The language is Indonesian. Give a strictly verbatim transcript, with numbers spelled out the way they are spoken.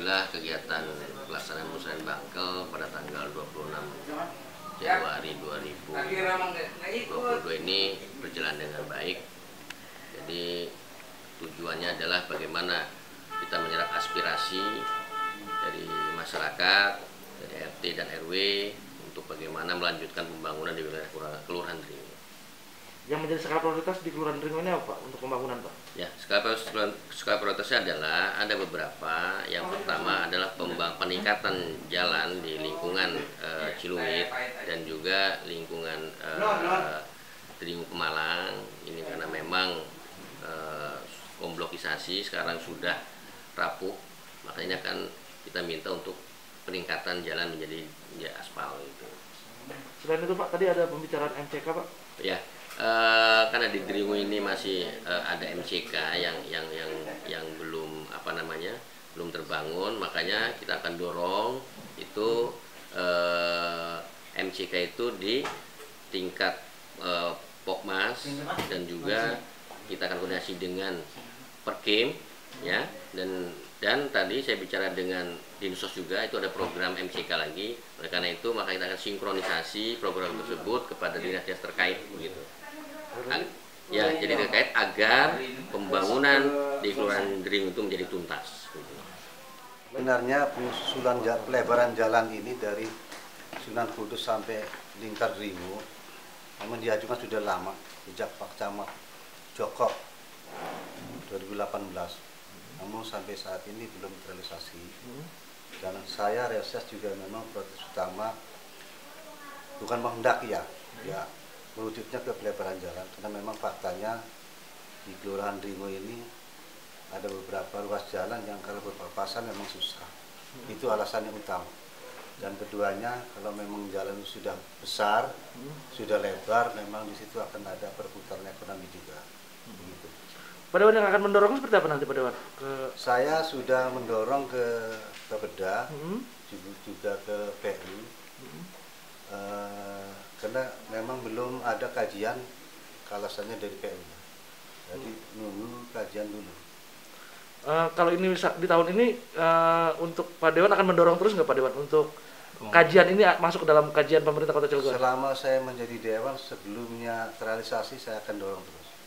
alhamdulillah kegiatan pelaksanaan musyawarah Bangkel pada tanggal dua puluh enam Januari dua ribu dua puluh dua ini berjalan dengan baik. Jadi tujuannya adalah bagaimana kita menyerap aspirasi dari masyarakat, dari R T dan R W untuk bagaimana melanjutkan pembangunan di wilayah Kelurahan Dringo. Yang menjadi skala prioritas di Kelurahan Dringo ini apa Pak untuk pembangunan Pak? Ya, skala, skala prioritasnya adalah ada beberapa. Yang pertama adalah pembang, peningkatan jalan di lingkungan uh, Cilumit dan juga lingkungan uh, Dringo Pemalang. Ini karena memang uh, komblokisasi sekarang sudah rapuh, makanya kan kita minta untuk peningkatan jalan menjadi ya, aspal itu. Selain itu Pak, tadi ada pembicaraan M C K Pak? Ya. Uh, karena di Dringo ini masih uh, ada M C K yang yang yang yang belum apa namanya belum terbangun, makanya kita akan dorong itu uh, M C K itu di tingkat uh, Pokmas dan juga kita akan koordinasi dengan Perkim ya, dan dan tadi saya bicara dengan Dinsos juga, itu ada program M C K lagi. Oleh karena itu maka kita akan sinkronisasi program tersebut kepada dinas-dinas terkait begitu. Ya, jadi terkait agar pembangunan di Kelurahan Dringo itu menjadi tuntas. Sebenarnya pengusulan pelebaran jalan ini dari Sunan Kudus sampai lingkar Dringo memang diajukan sudah lama, sejak Pak Camat Joko dua ribu delapan belas. Namun sampai saat ini belum terrealisasi. Dan saya realitas juga memang protes utama bukan menghendaki ya, ya merujuknya ke pelebaran jalan, karena memang faktanya di Kelurahan Dringo ini ada beberapa ruas jalan yang kalau berpapasan memang susah. Itu alasan yang utama. Dan keduanya, kalau memang jalan sudah besar, sudah lebar, memang di situ akan ada perputaran ekonomi juga. Begitu. Pak Dewan yang akan mendorong seperti apa nanti Pak Dewan? Ke... Saya sudah mendorong ke Bapeda, hmm. juga ke P U. Hmm. Uh, karena memang belum ada kajian kalasannya dari P U. Jadi nunggu kajian dulu. Uh, kalau ini di tahun ini uh, untuk Pak Dewan akan mendorong terus nggak Pak Dewan untuk oh. kajian ini masuk ke dalam kajian pemerintah Kota Cilegon? Selama saya menjadi Dewan, sebelumnya terrealisasi saya akan dorong terus.